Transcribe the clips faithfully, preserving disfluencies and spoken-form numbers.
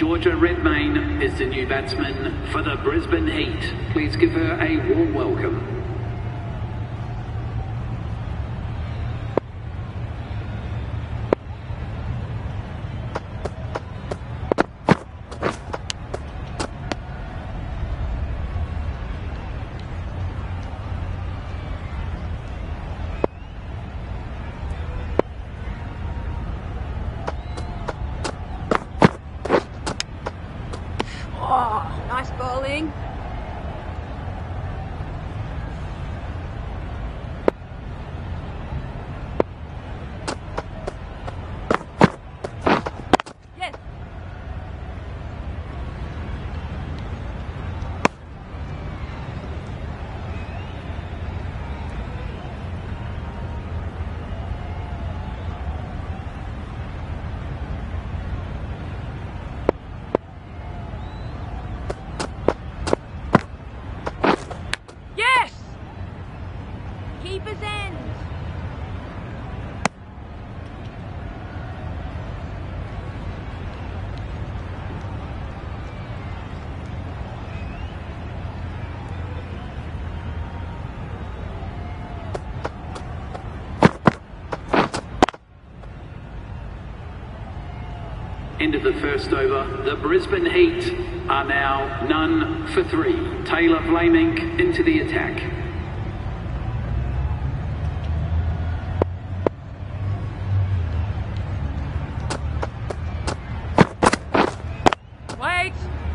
Georgia Redmayne is the new batsman for the Brisbane Heat. Please give her a warm welcome. Oh, nice bowling. Yes. Yes! Keeper's end. End of the first over. The Brisbane Heat are now none for three. Taylor Flaming into the attack. Wait.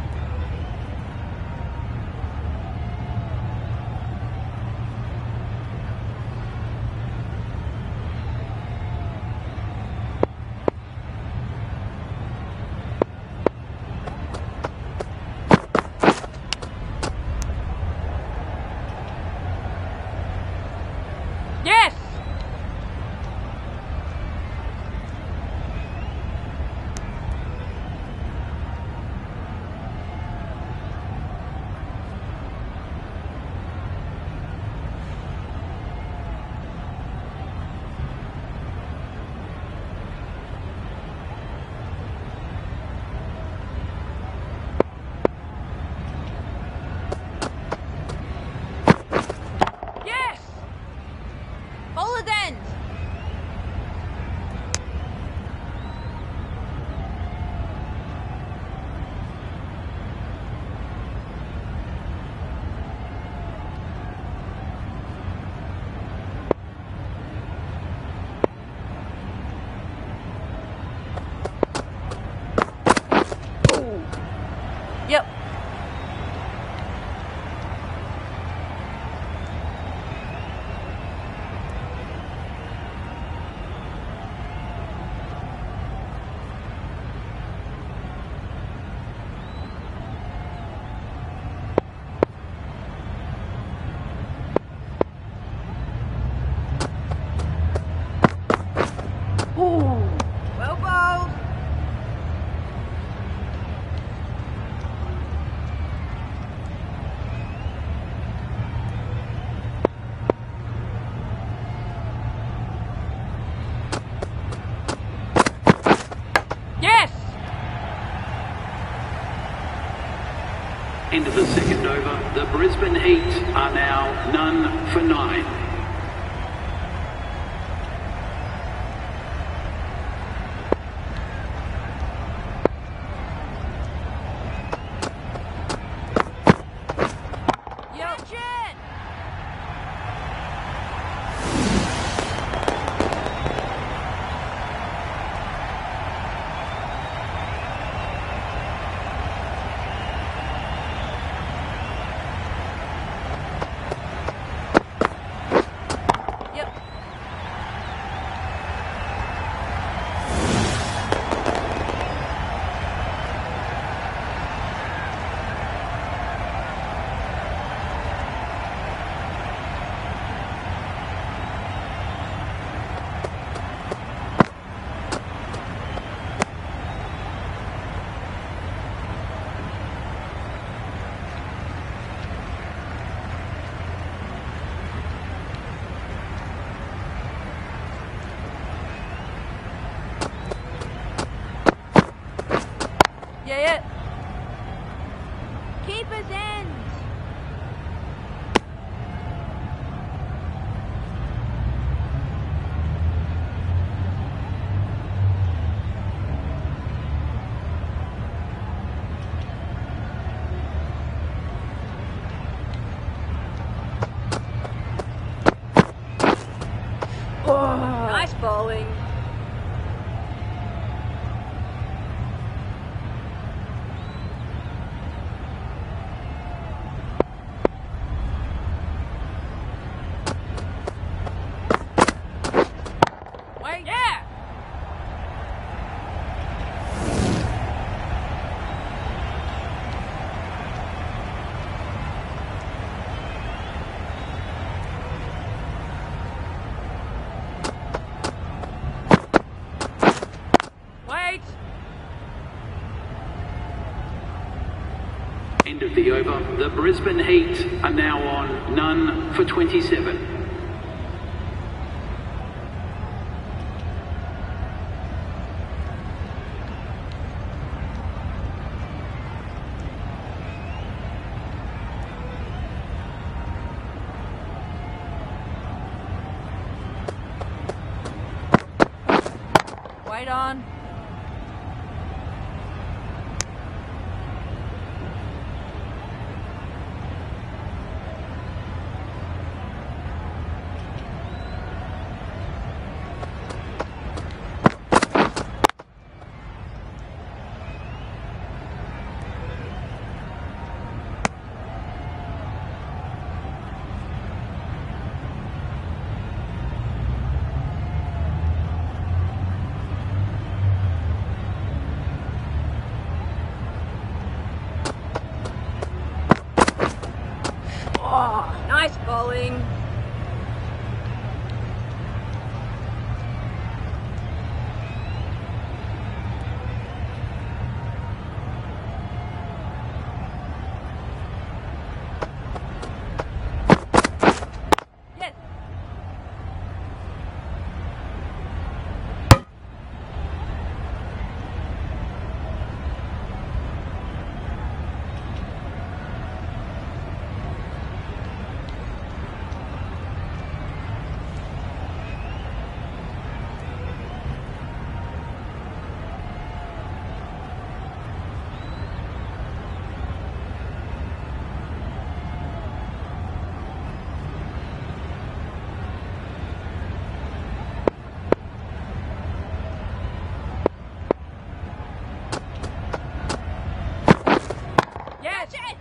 Yes! Yes! Bowler's end. Yep. Ooh. Well bowled. Yes! End of the second over. The Brisbane Heat are now none for nine. Yelchin! Yeah, yeah. Keeper's end. Nice bowling. Wait. Yeah. Wait. End of the over. The Brisbane Heat are now on none for twenty-seven. Wait on. Oh, nice bowling. Yes. Yes. Yes.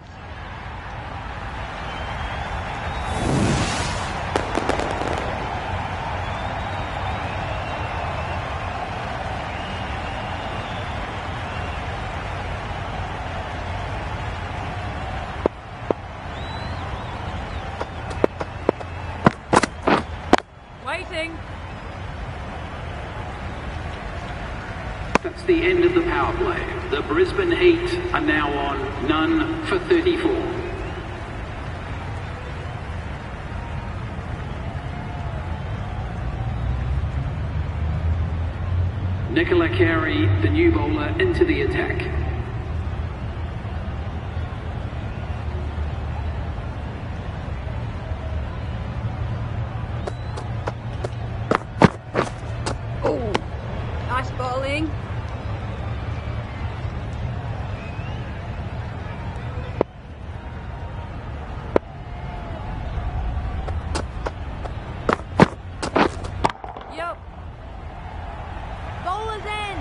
Waiting. That's the end of the power play. The Brisbane Heat are now on none for thirty-four. Nicola Carey, the new bowler, into the attack. Oh, nice bowling. Yep. Bowler's end.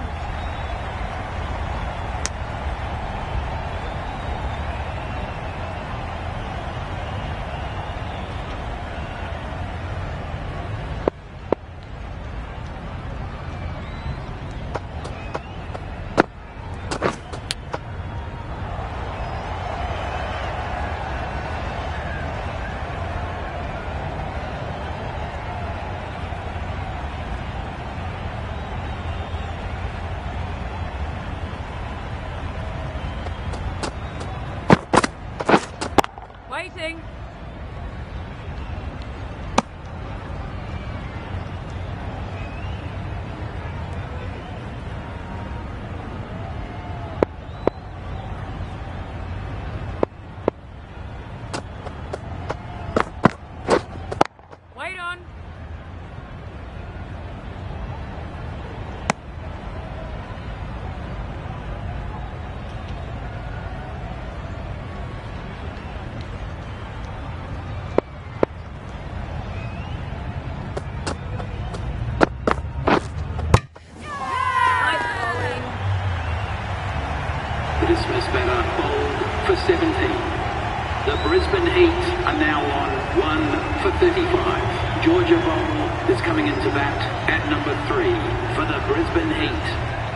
batter bowled for seventeen. The Brisbane Heat are now on one for thirty-five. Georgia Bowl is coming into bat at number three for the Brisbane Heat.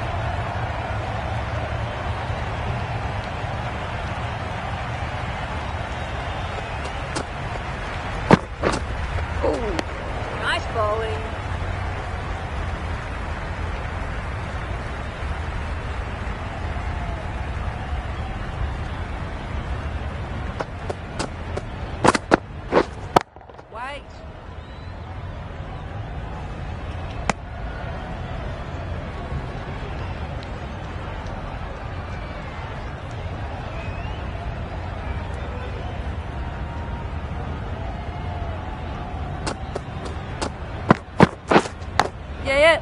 Oh, nice bowling. Wait. Yeah, yeah.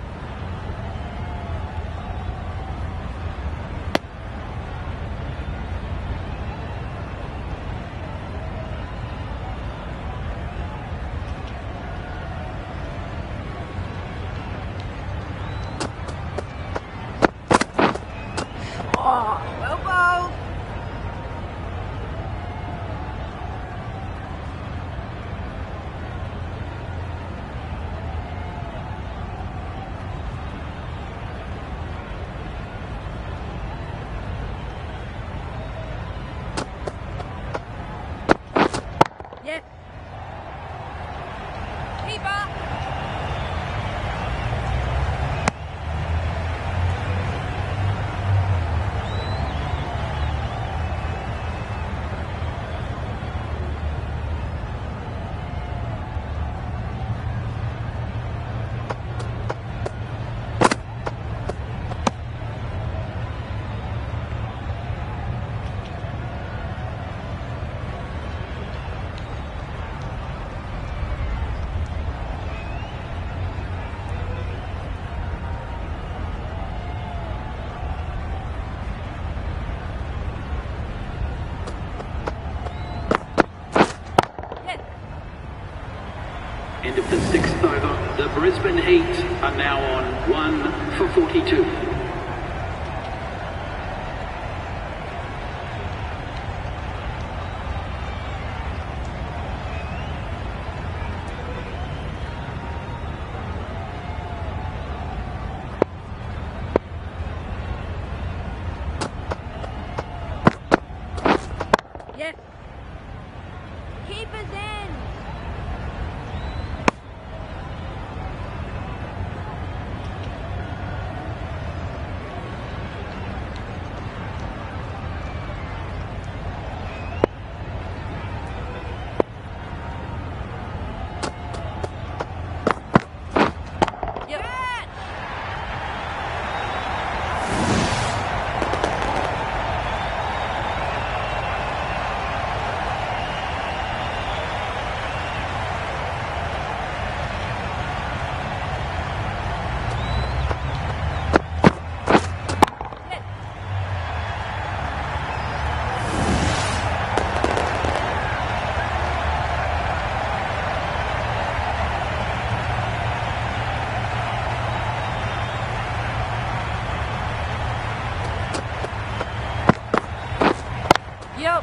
Oh, well bowled. Yes. Keeper. End of the sixth over. The Brisbane Heat are now on one for forty-two. Yes. Keeper's in. Yep. Catch. Yes. Yep.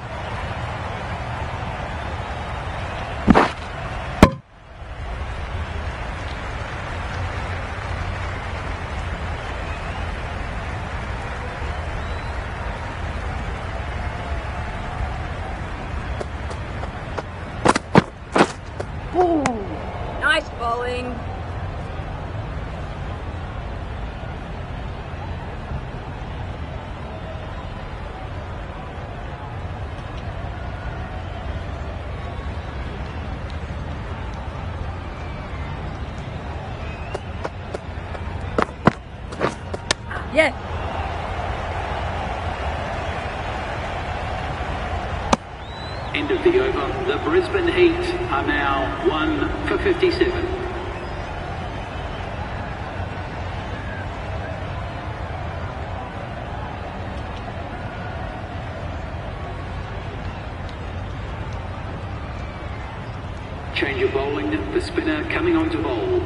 Ooh, nice bowling. Yes. End of the over. The Brisbane Heat are now one for fifty-seven. Change of bowling. The spinner coming on to bowl.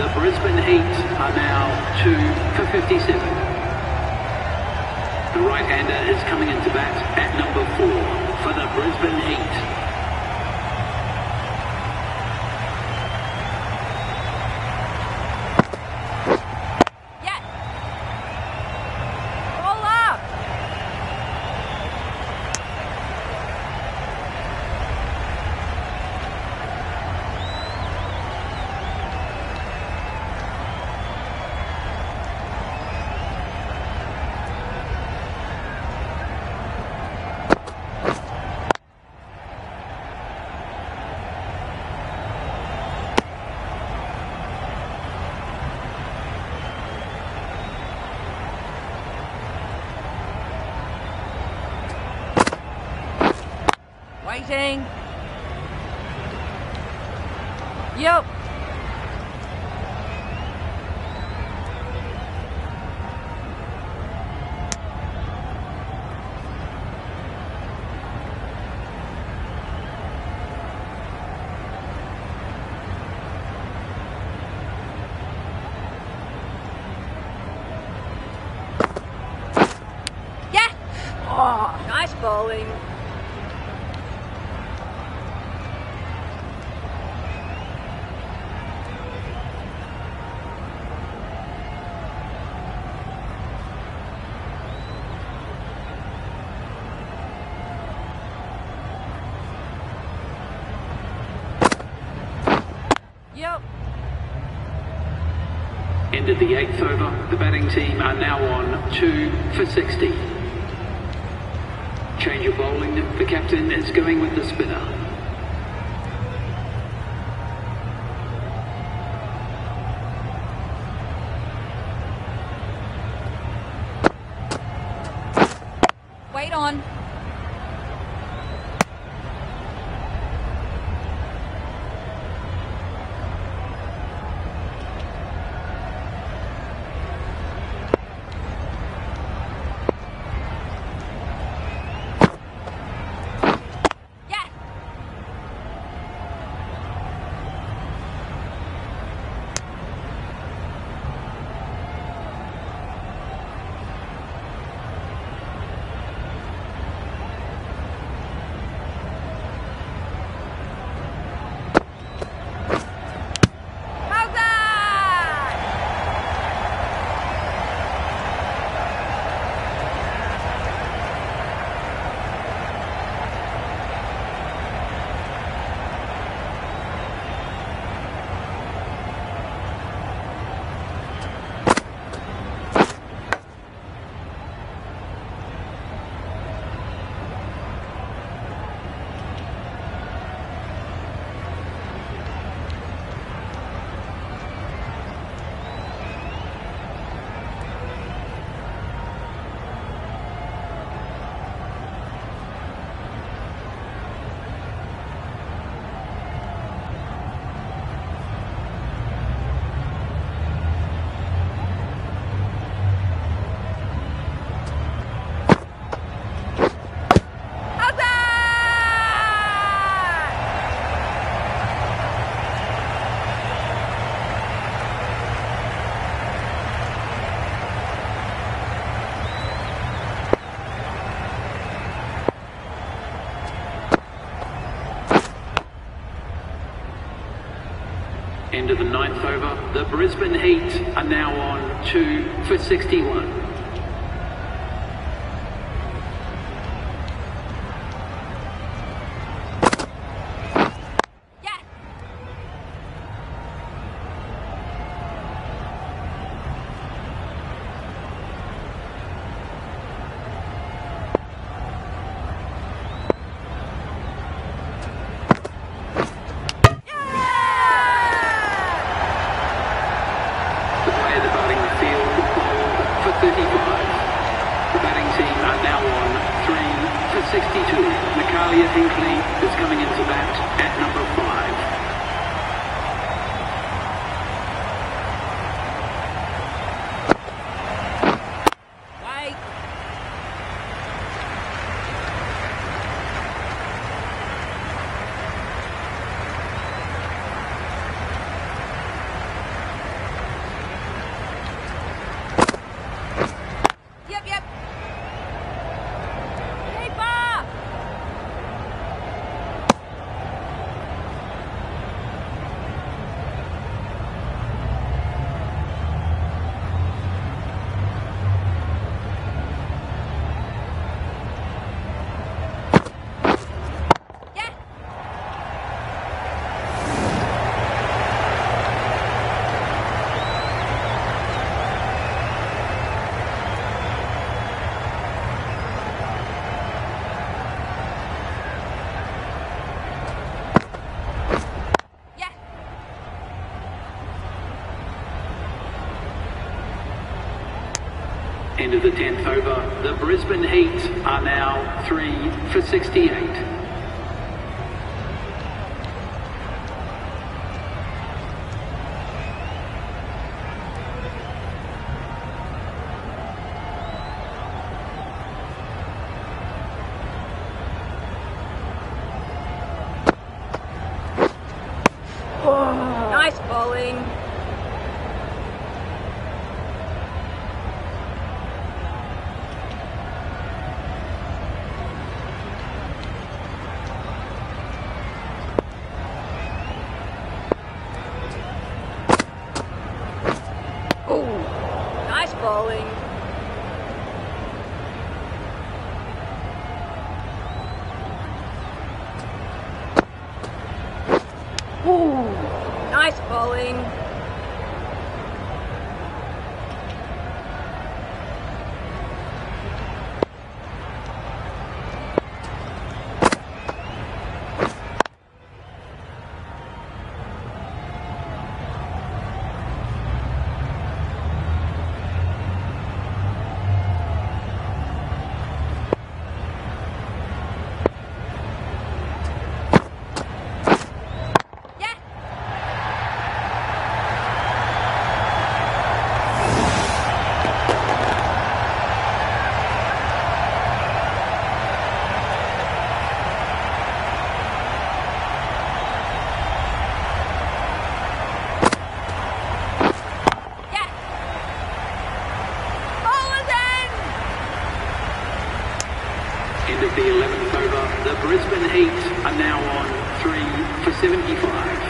The Brisbane Heat are now two for fifty-seven. The right-hander is coming into bat at number four for the Brisbane Heat. Waiting. Yep. Yeah. Oh, nice bowling. Yep. Ended the eighth over. The batting team are now on two for sixty. Change of bowling. The captain is going with the spinner. Wait on. End of the ninth over. The Brisbane Heat are now on two for sixty-one. sixty-two. Natalia Hinkley is coming into bat at number five. Wait. End of the tenth over. The Brisbane Heat are now three for sixty-eight. Nice bowling. Oh, nice bowling. Ooh, nice bowling. End of the eleventh over. The Brisbane Heat are now on three for seventy-five.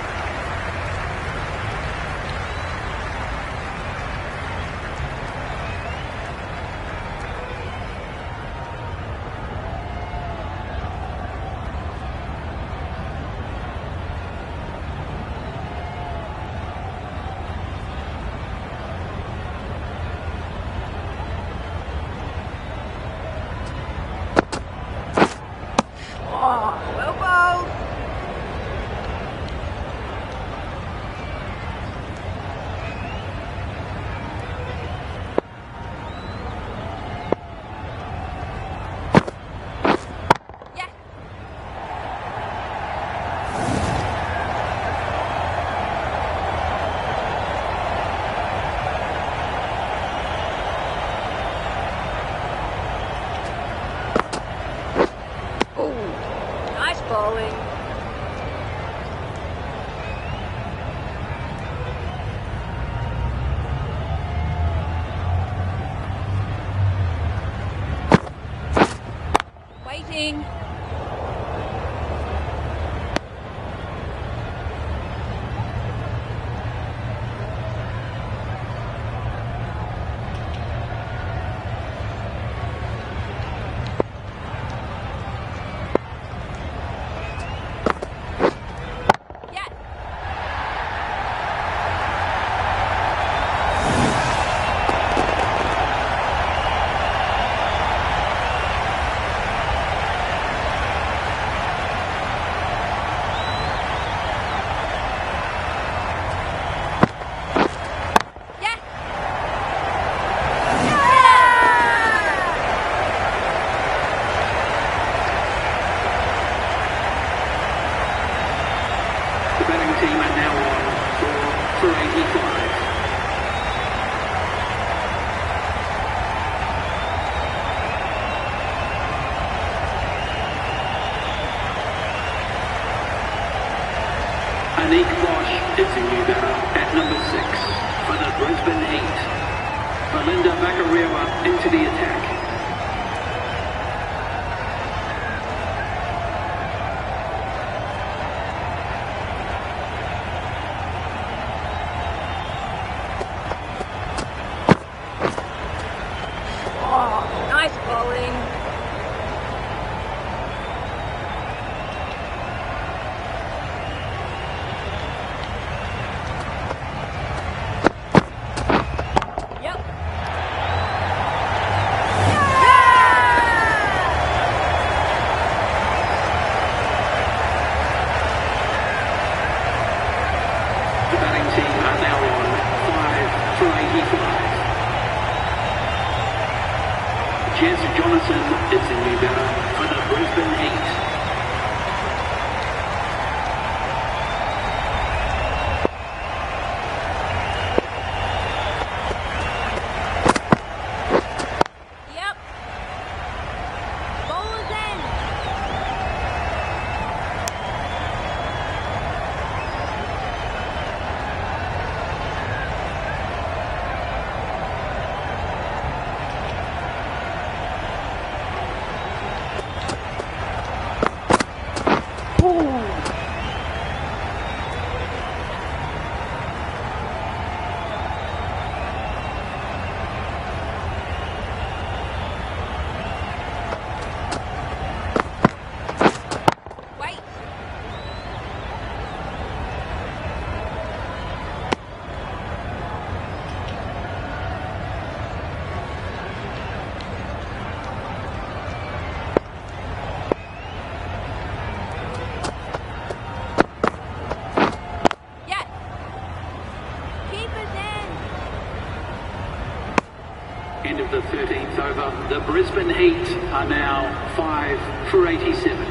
Well bowled. Yeah. Oh, nice bowling. Waiting. Yeah. Yeah. The batting team are now on four for eighty-five. Anik Bosch is the new batter at number six for the Brisbane Heat. Belinda Bakarewa into the attack. Oh, nice bowling. Yep. Jess Jonathan is the new batter for the Brisbane Heat. Yep. Bowler's in. Wait. Yes. Keeper's in. End of the thirteenth over. The Brisbane Heat are now five for eighty-seven.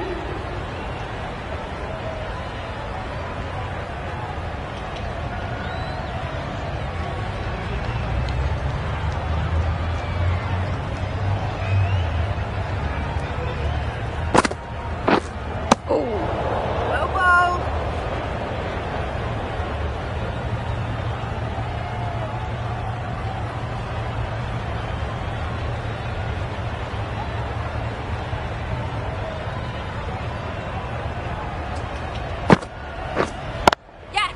Well bowled. Yes.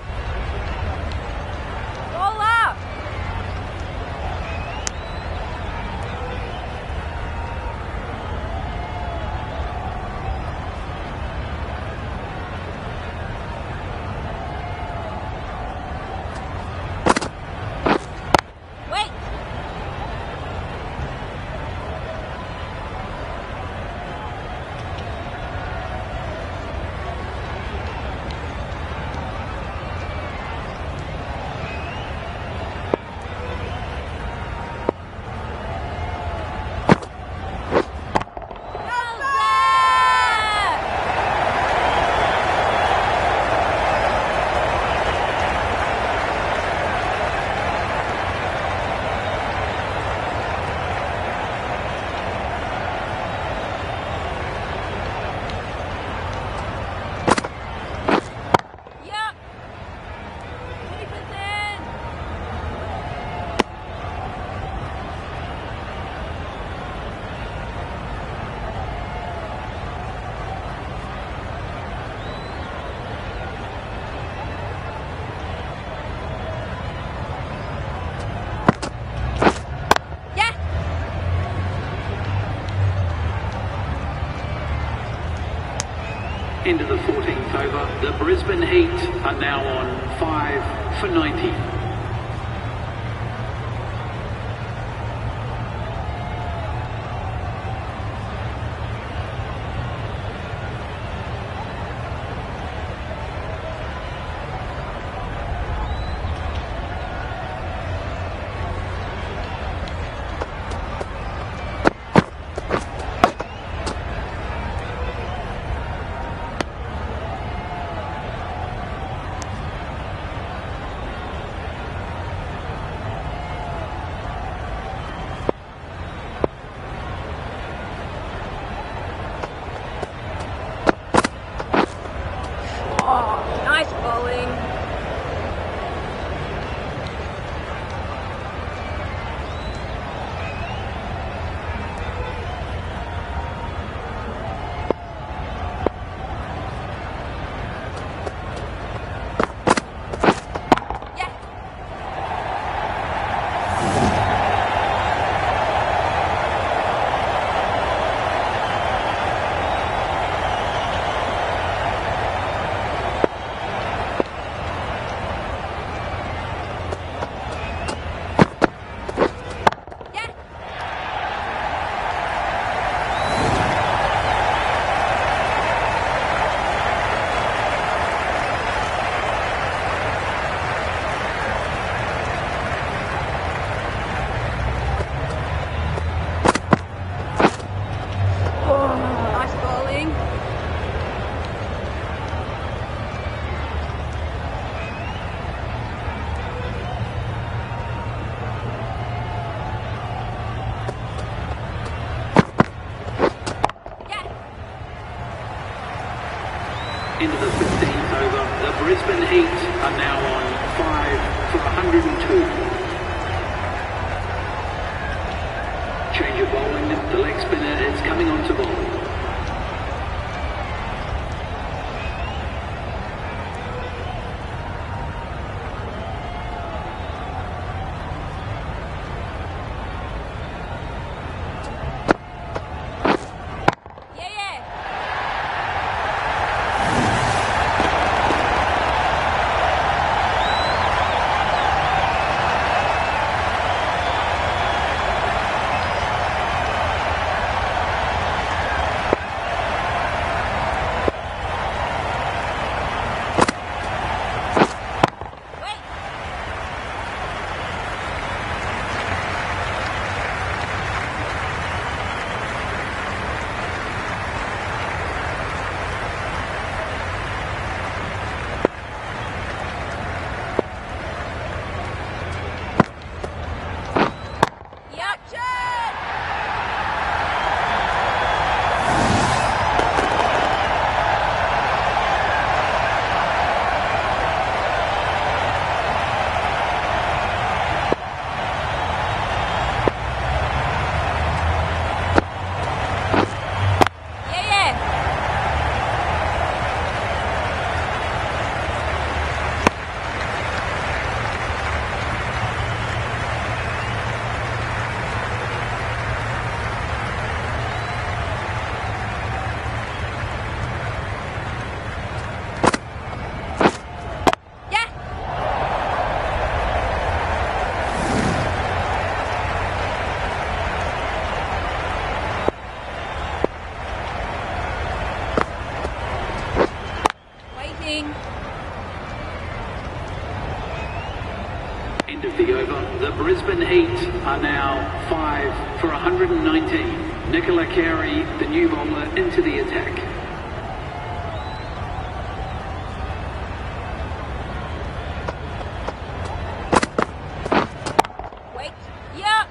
Ball up. Wait. Well there. Yep. Keeper's in. Yes. End of the fourteenth over. The Brisbane Heat are now on five for ninety. into the fifteenth over. The Brisbane Heat are now on five for one hundred two. Change of bowling. The leg spinner is coming on to bowl. End of the over. The Brisbane Heat are now five for one hundred nineteen. Nicola Carey, the new bowler, into the attack. Wait. Yeah.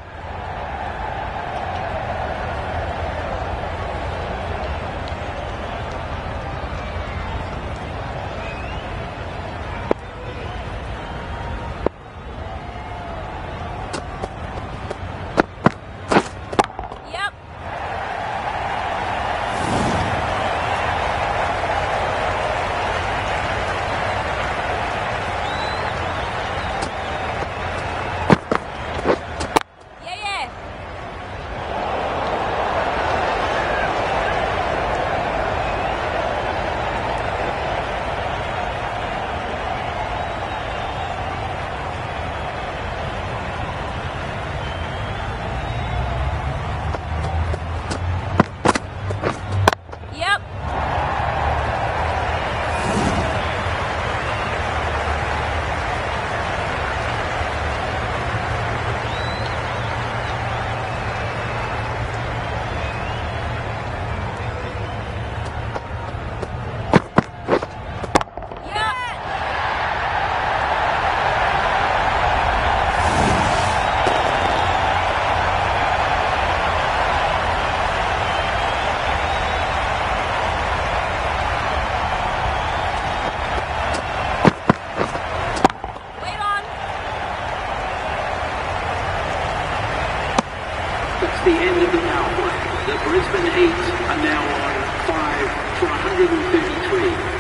That's the end of the power play. The Brisbane Heat are now on five for one hundred thirty-three.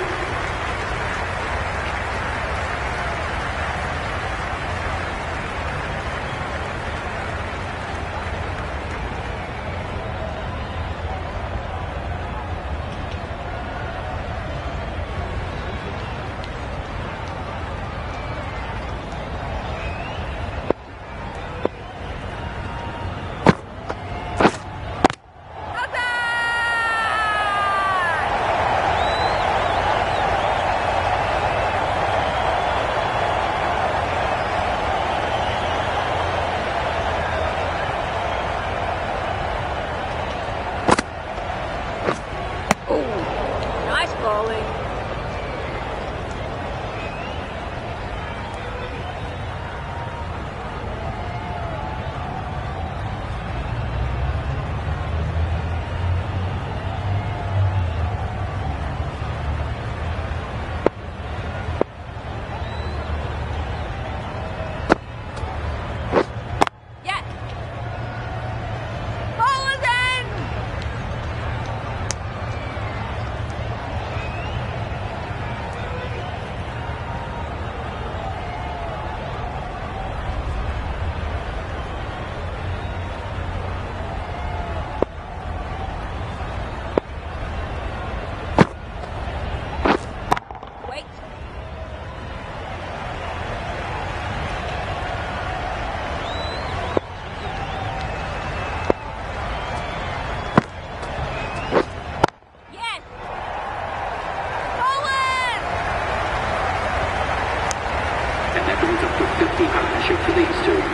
safety partnership for these two.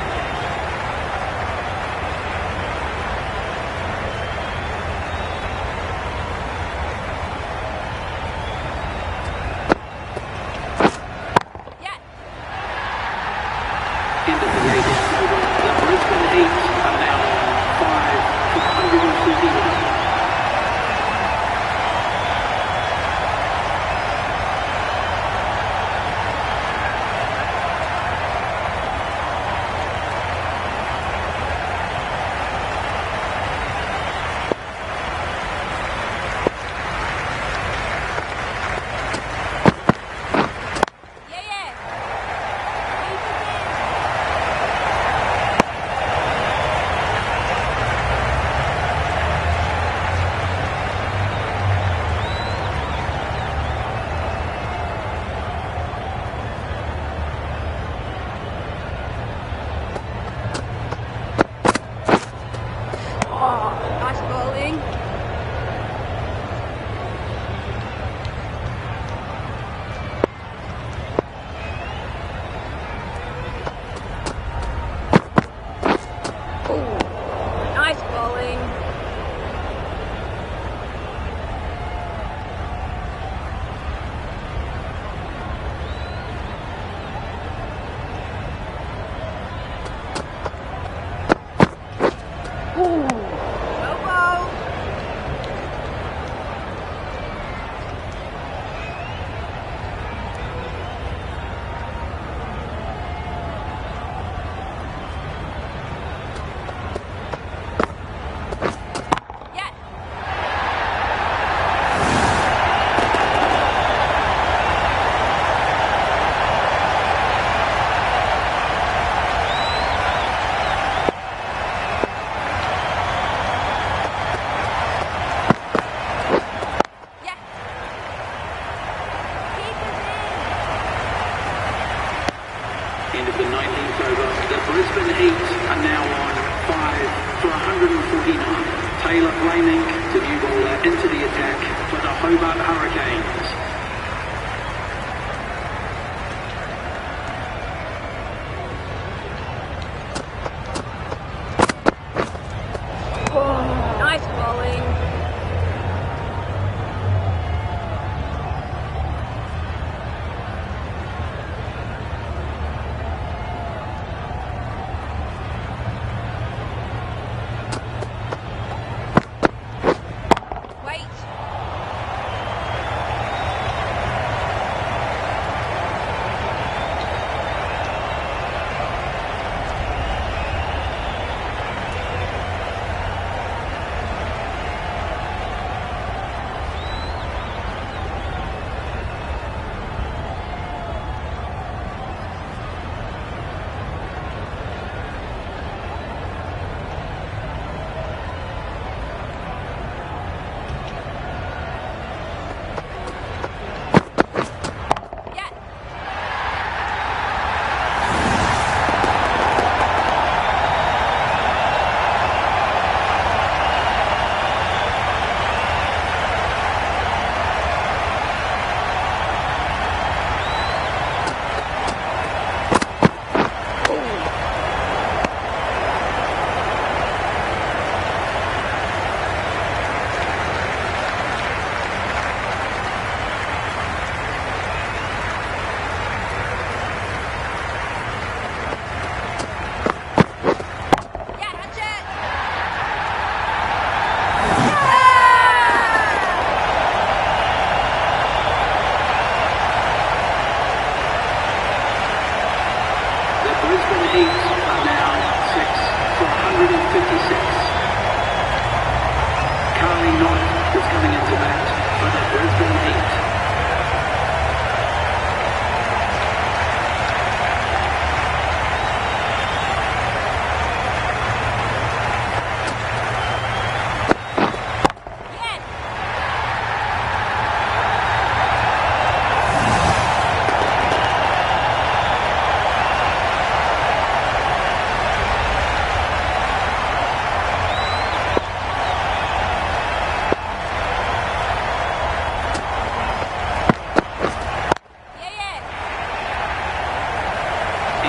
End of the eighteenth over. The Brisbane Heat are now on five for one hundred thirty-one. Yeah, yeah. Oh, nice bowling. Oh, nice bowling. Ooh, no ball. Yeah. Yeah. Keep it End of the nineteenth over. The Brisbane Heat are now on five for one hundred forty-nine. Taylor Flaming to new bowler into the attack for the Hobart Hurricanes. in. Oh, nice bowling. Wait.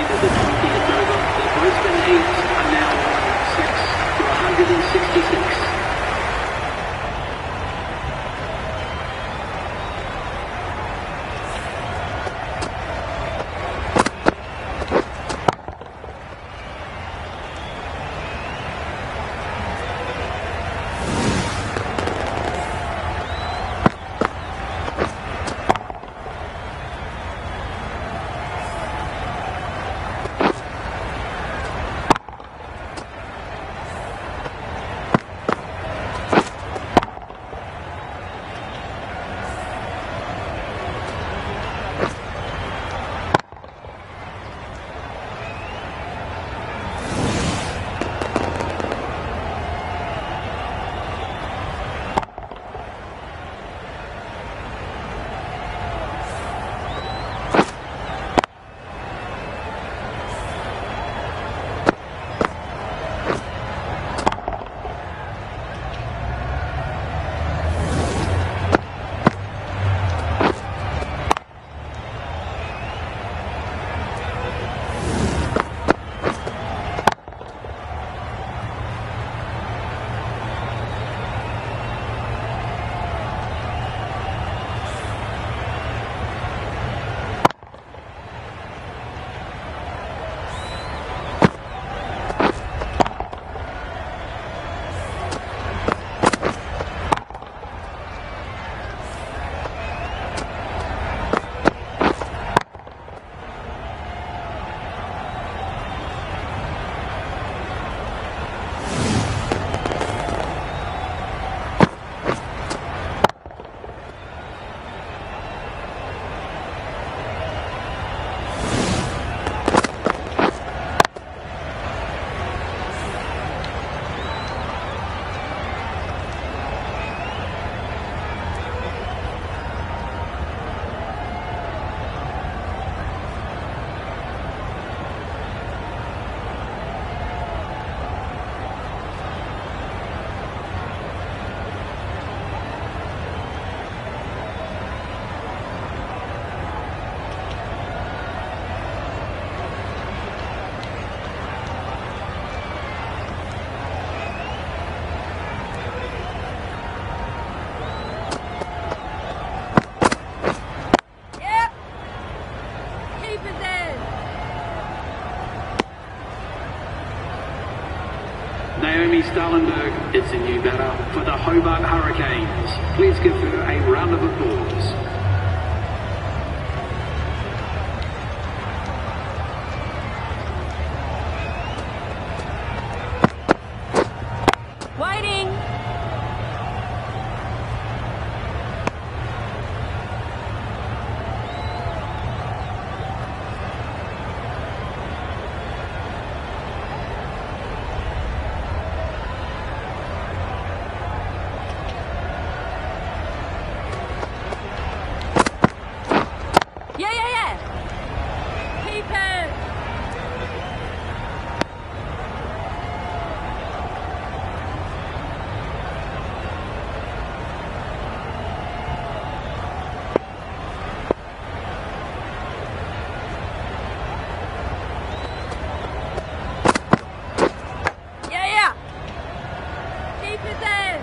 End of the twentieth over. The Brisbane Heat are now on six for one hundred sixty-six. Naomi Stalenberg is the new batter for the Hobart Hurricanes. Please give her a round of applause. Waiting. Yeah, yeah, yeah. Keep it. Yeah, yeah. Keep it there.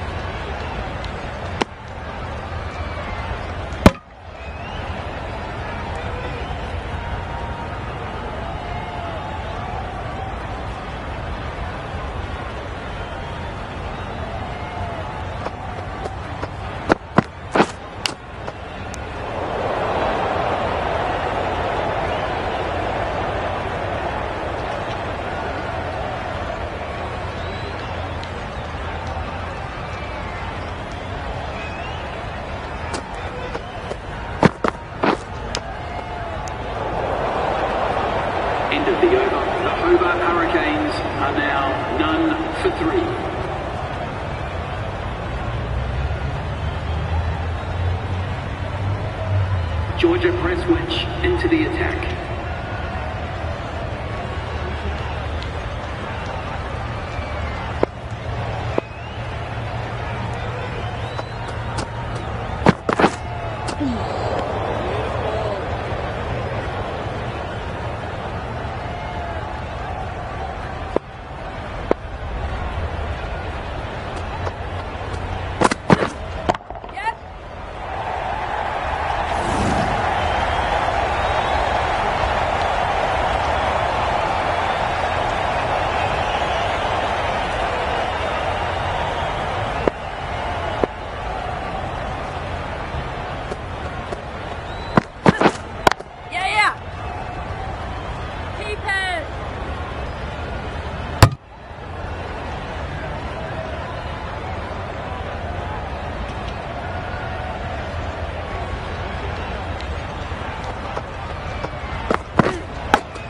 End of the over. The Hobart Hurricanes are now none for three. Georgia Presswich into the attack.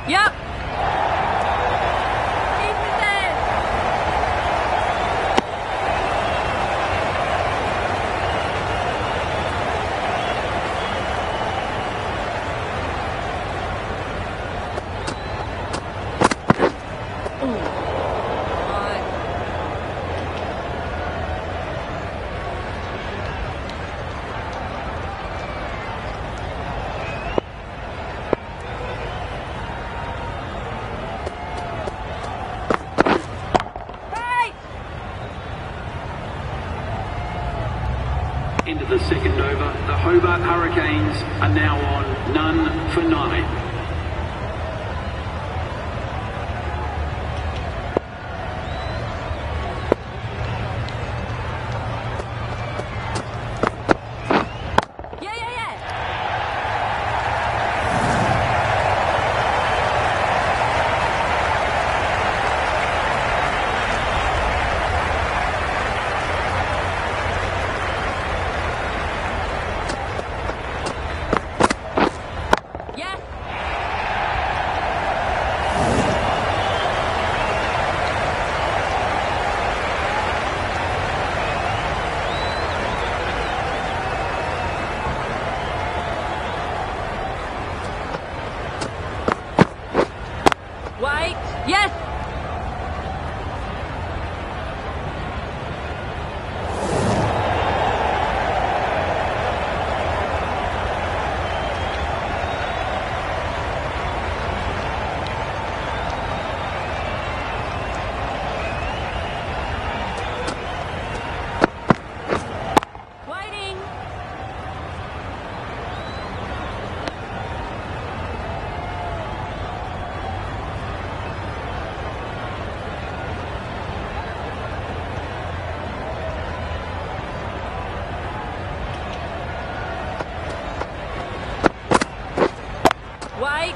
Yep. Keep it there. Into the second over, the Hobart Hurricanes are now on none for nine. Yeah, yeah, yeah. Yeah. Wait. Yes. Waiting. Wait.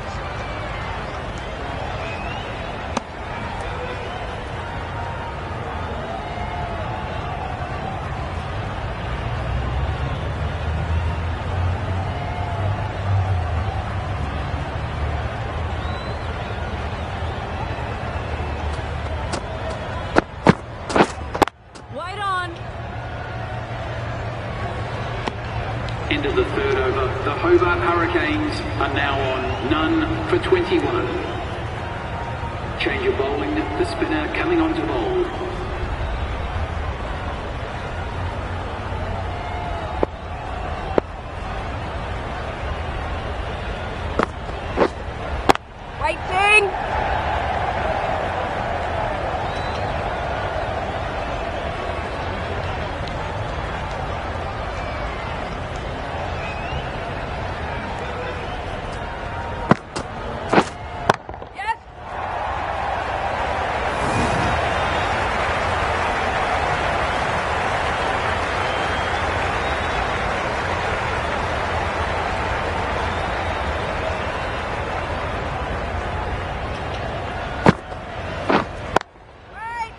Wait on. Into the third over, the Hobart Hurricanes are now on none for twenty-one. Change of bowling, the spinner coming on to bowl. Waiting. Yes. Wait.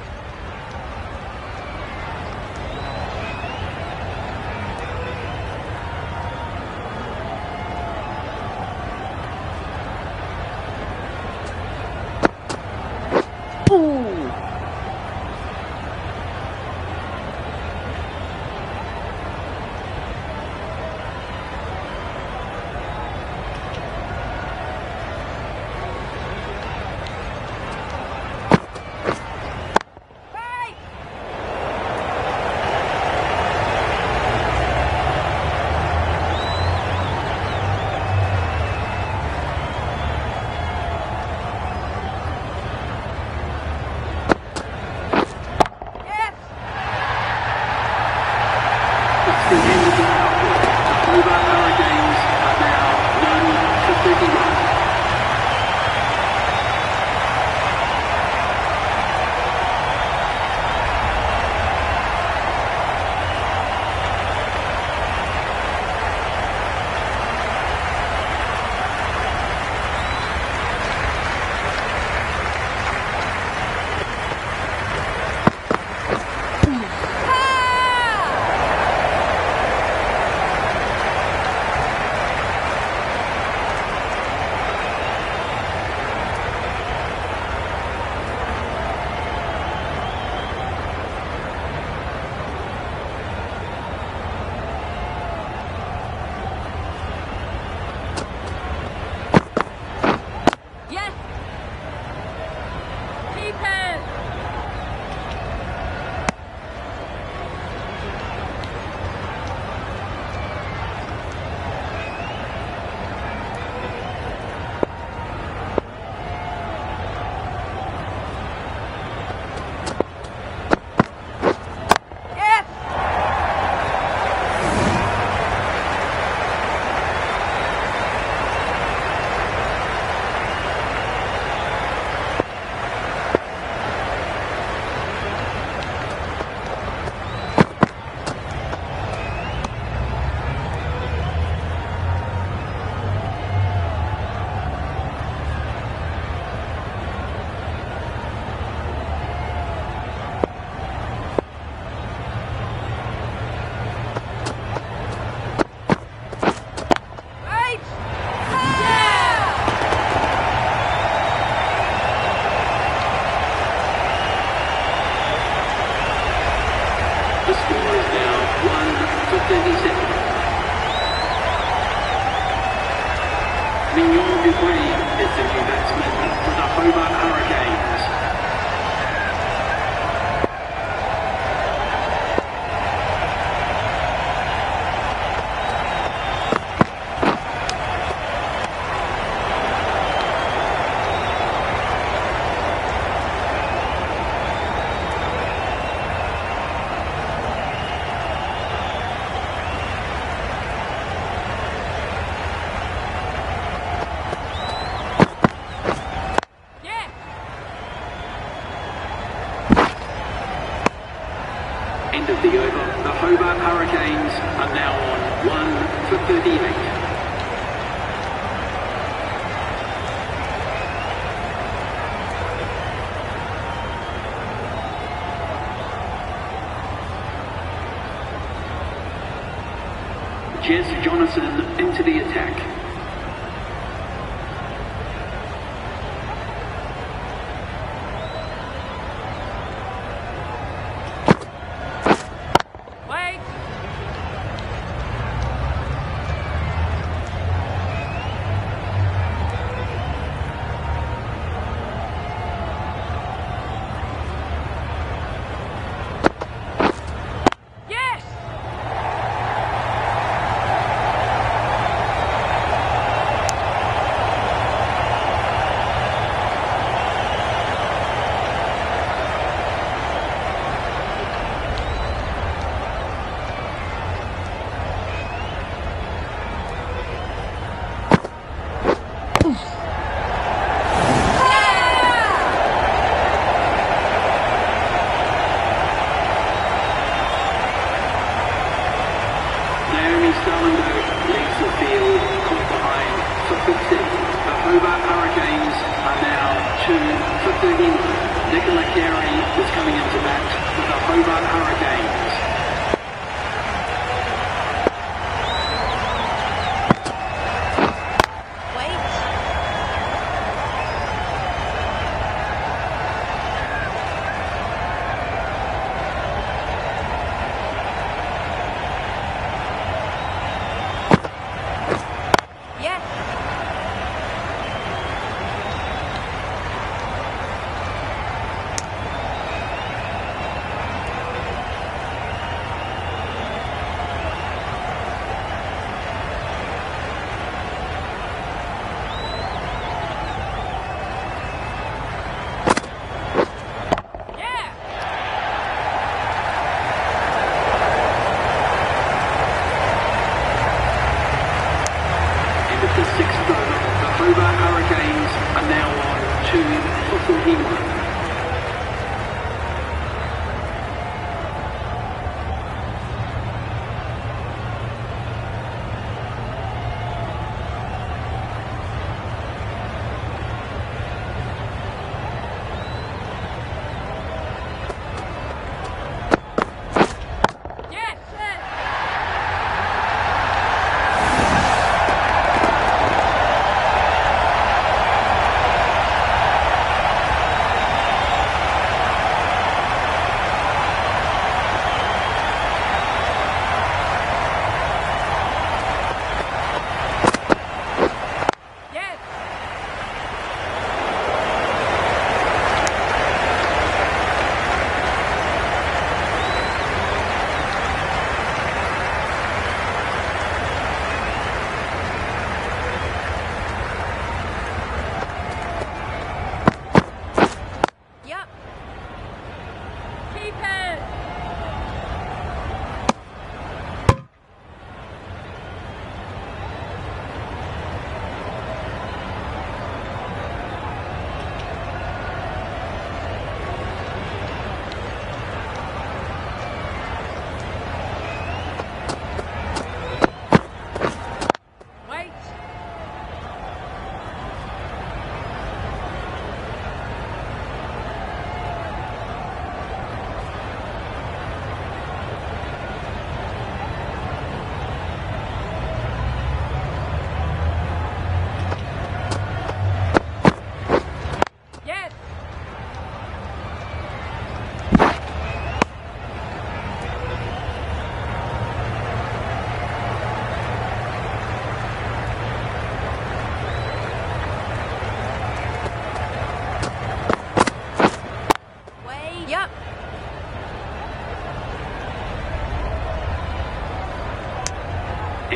Ooh. Wait. Mignon Dupuis is the new batsman for the Hobart Hurricanes. End of the over. The Hobart Hurricanes are now on one for thirty-eight. Jess Jonathan into the attack. Starlindo leads the field, caught behind for fifteen. The Hobart Hurricanes are now two for thirty-nine. Nicola Carey is coming into bat for the Hobart Hurricanes. Hobart Hurricanes are now on two for forty-one.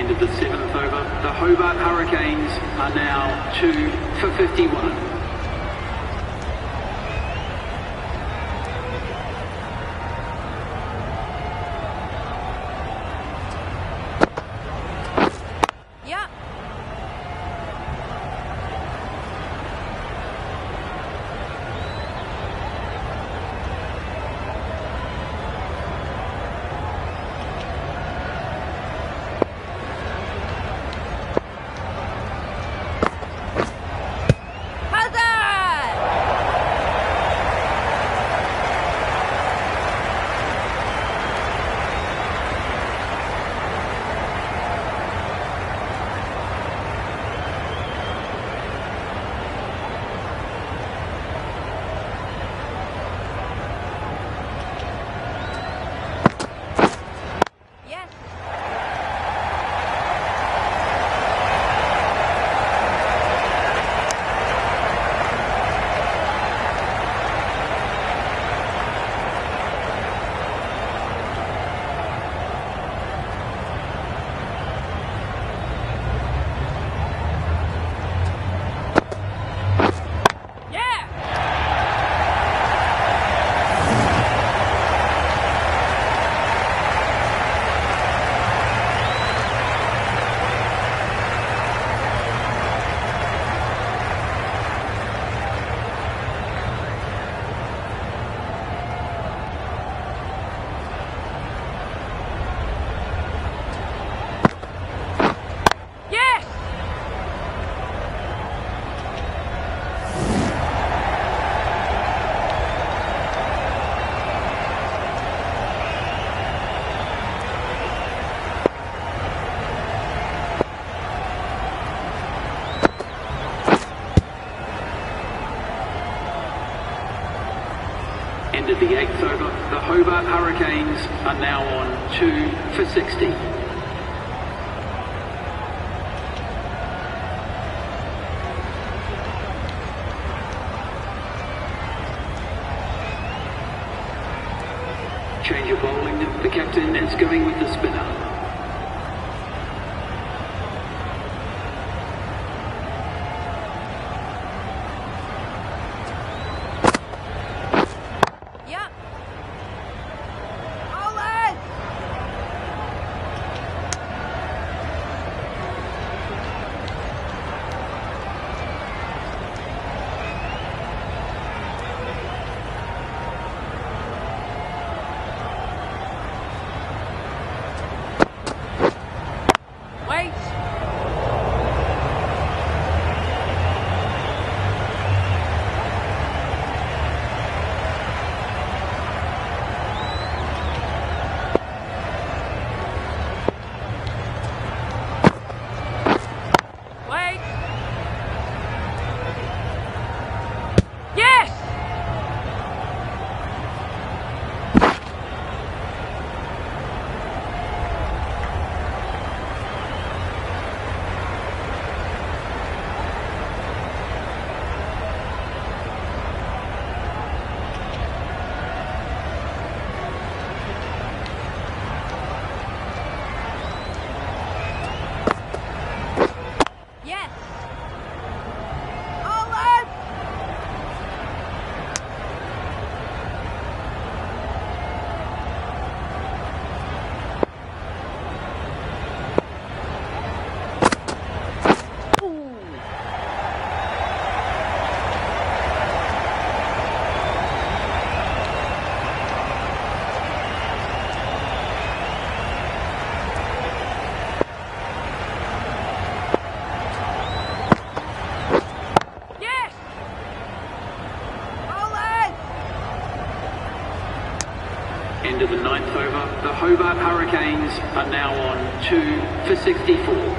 End of the seventh over. The Hobart Hurricanes are now two for fifty-one. End of the eighth over. The Hobart Hurricanes are now on two for sixty. Change of bowling. The captain is going with the spinner. End of the ninth over. The Hobart Hurricanes are now on two for sixty-four.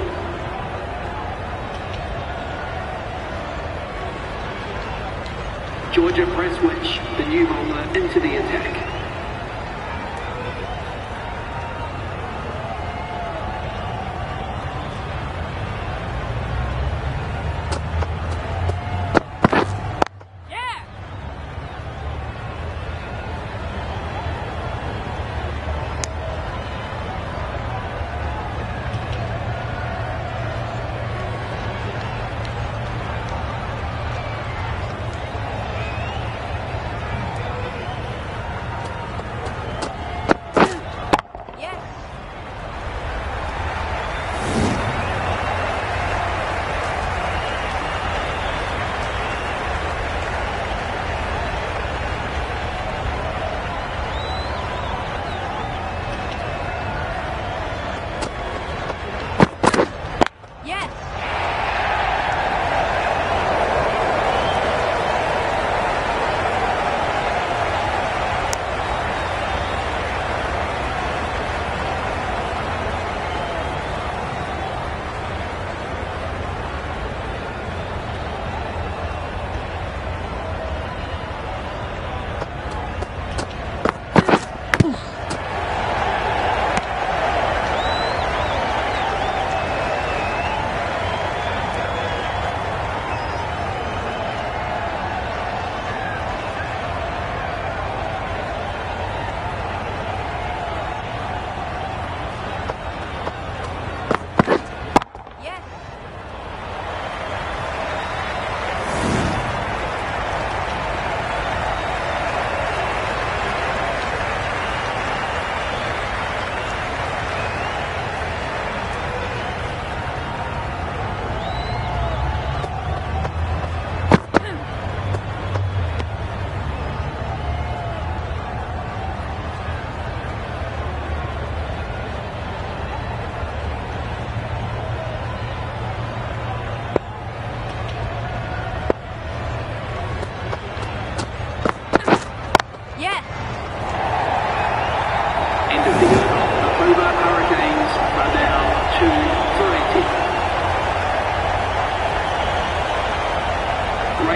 Georgia Presswich, the new bowler, into the attack.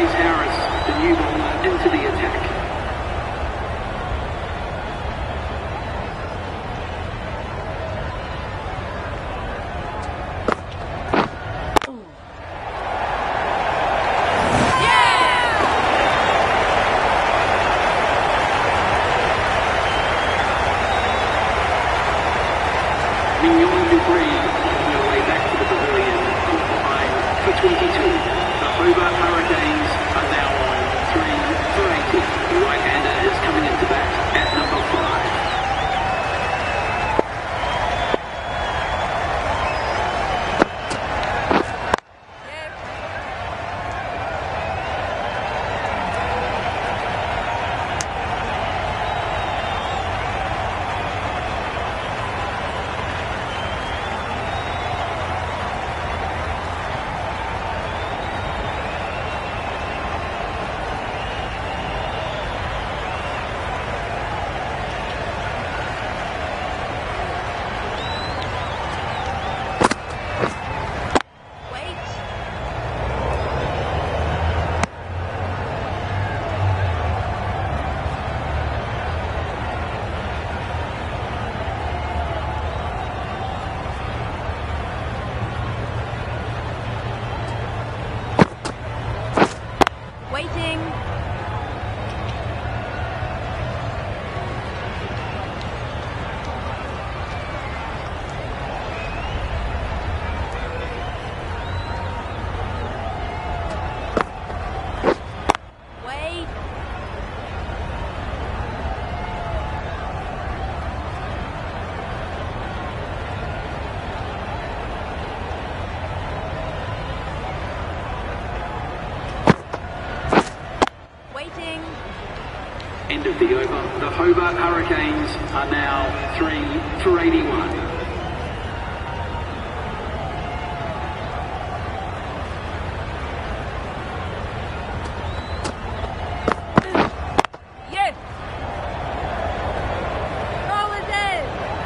Chase Harris, the new bowler, into the attack. Mignon Debris on their way back to the pavilion, caught behind for twenty-two. The Hobart Hurricanes are now on three for eighty. The right-hander is coming into bat at number five. Waiting. Wait. Waiting. End of the over. The Hobart Hurricanes are now three for eighty-one. Yes. Roll it in.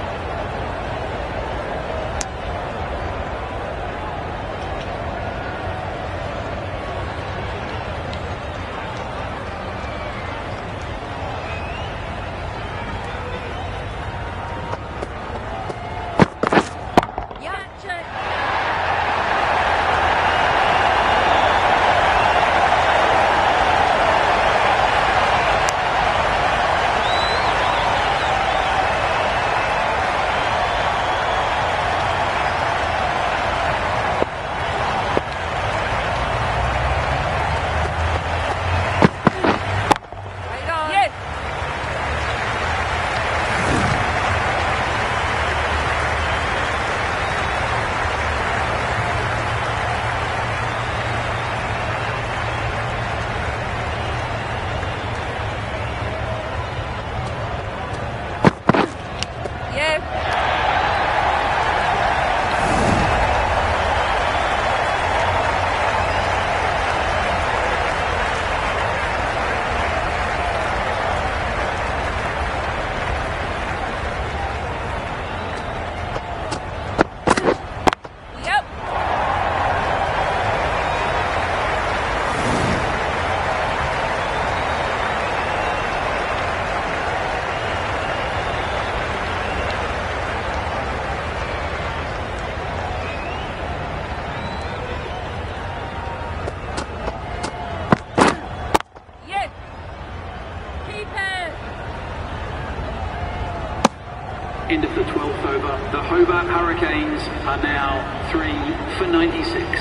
End of the twelfth over. The Hobart Hurricanes are now three for ninety-six.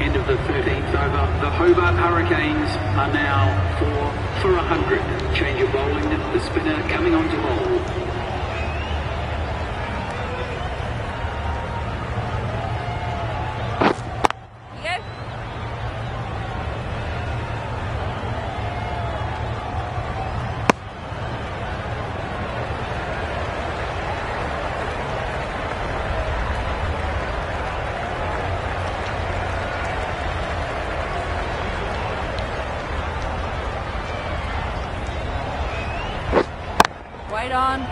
End of the thirteenth over. The Hobart Hurricanes are now four for one hundred. Change of bowling. The spinner coming on to bowl. Wait on.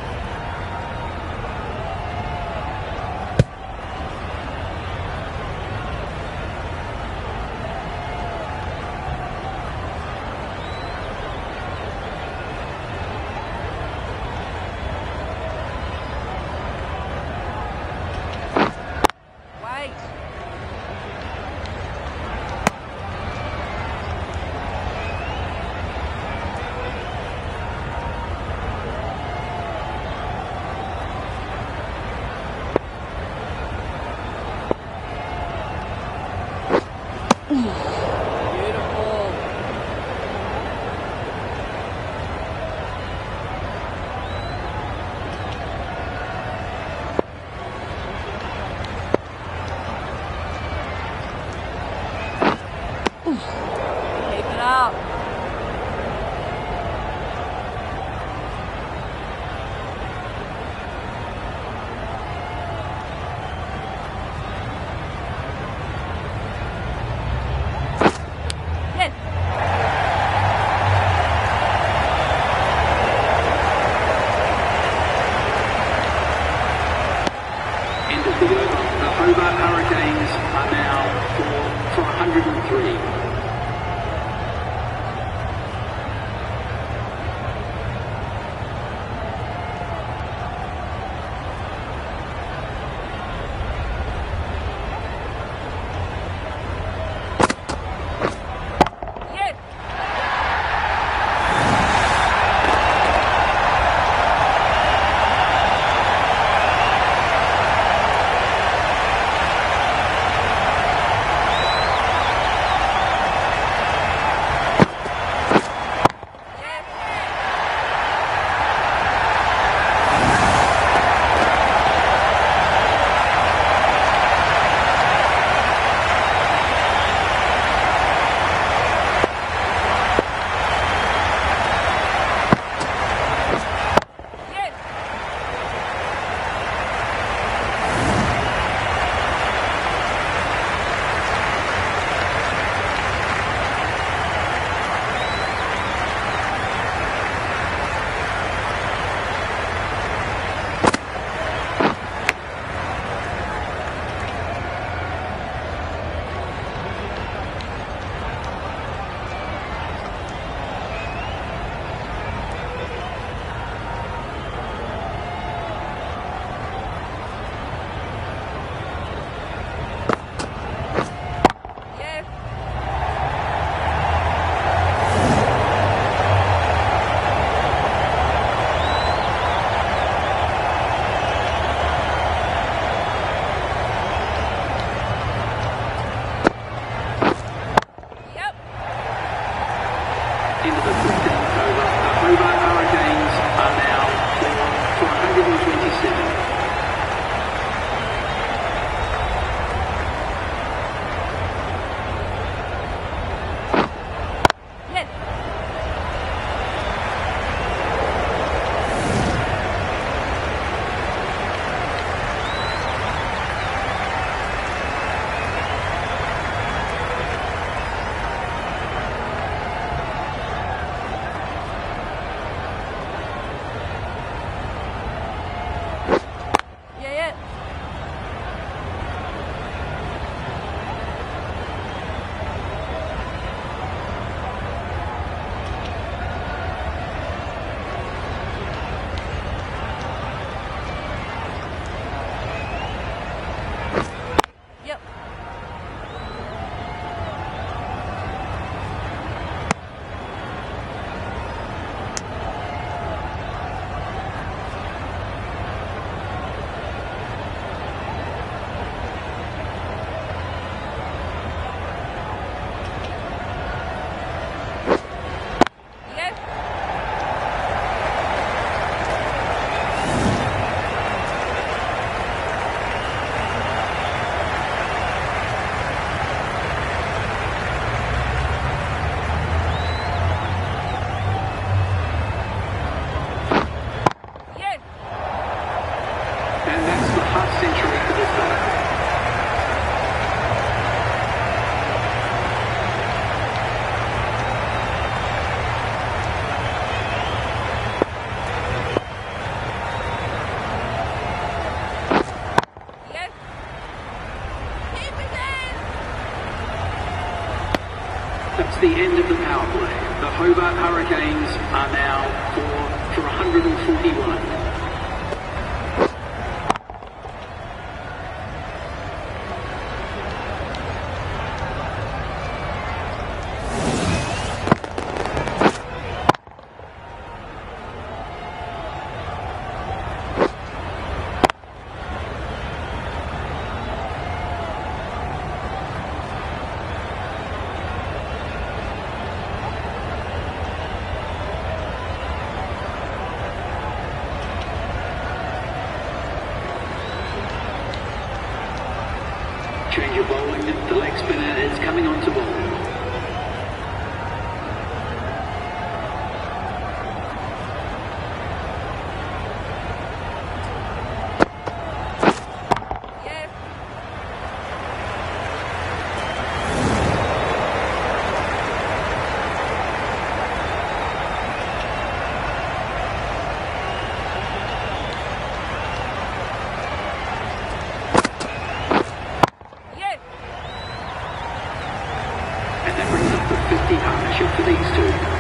Wait. Beautiful. Keep it up. Yes. End of the over. The Hobart Hurricanes are now four for one hundred three. Yes. Yes. Yes. Yep. End of the fifteenth over. The Hobart Hurricanes are now four for one hundred twenty-seven. Yes. That's the end of the power play. The Hobart Hurricanes are now four for one hundred forty-one. Change of bowling, the leg spinner is coming on to bowl. Yes. Yes. And that brings up the fifty partnership for these two.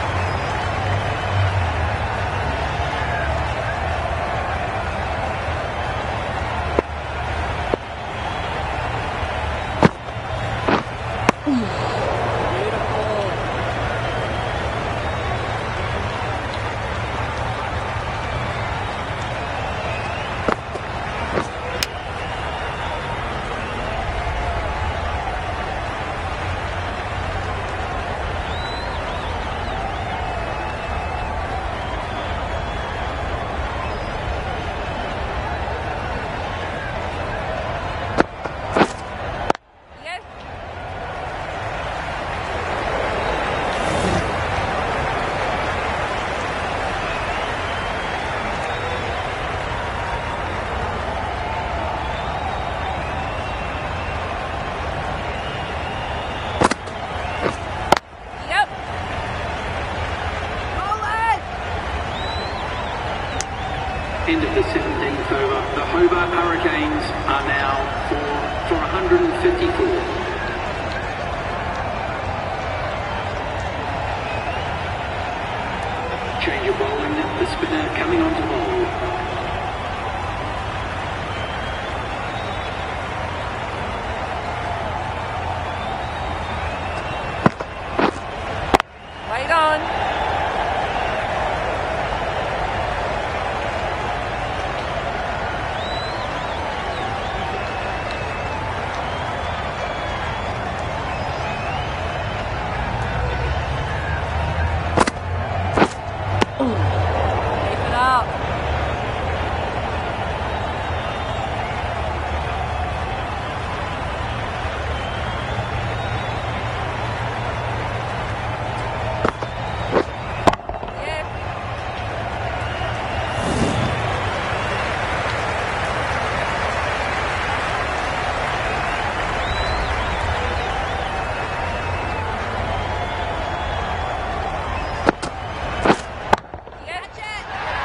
Yes. Yep. Roll it. End of the seventeenth over. The Hobart Hurricanes are now four for one hundred fifty-four. Change of bowling, the spinner coming on to bowl. Wait on. Keep it up. Yes. Yes. Catch it.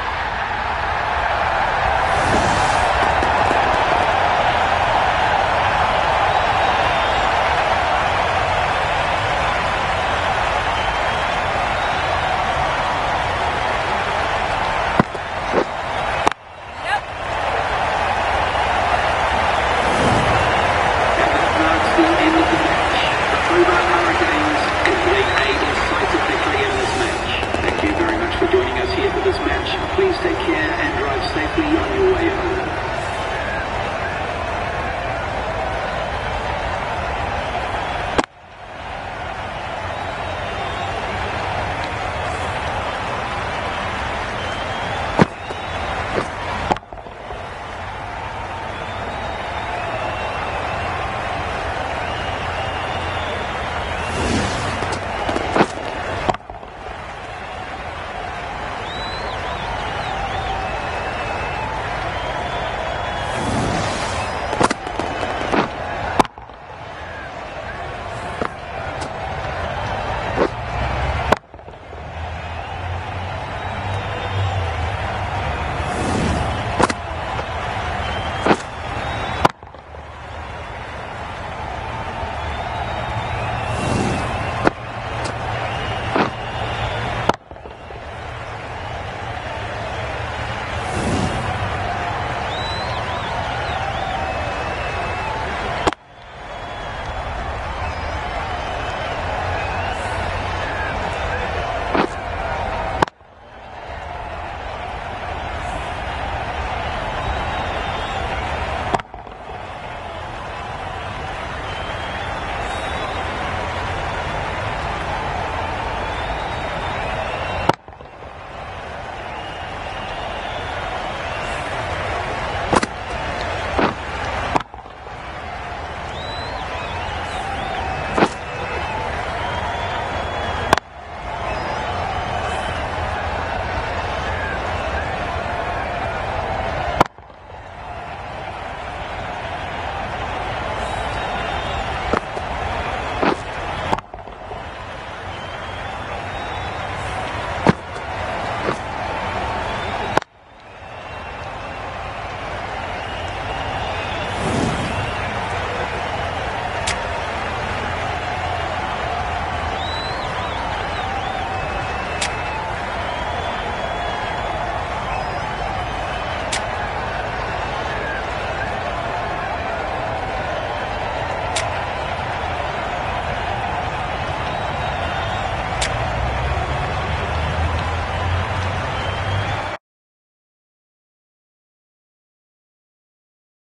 Yep. And that marks the end of the match. The Hobart Hurricanes complete a decisive victory in this match. Thank you very much for joining us here for this match. Please take care and drive safely on your way.